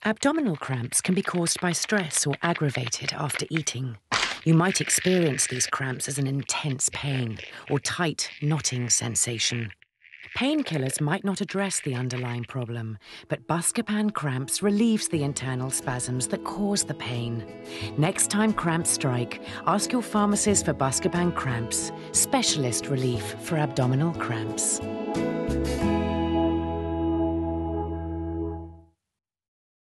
Abdominal cramps can be caused by stress or aggravated after eating. You might experience these cramps as an intense pain or tight, knotting sensation. Painkillers might not address the underlying problem, but Buscopan cramps relieves the internal spasms that cause the pain. Next time cramps strike, ask your pharmacist for Buscopan cramps, specialist relief for abdominal cramps.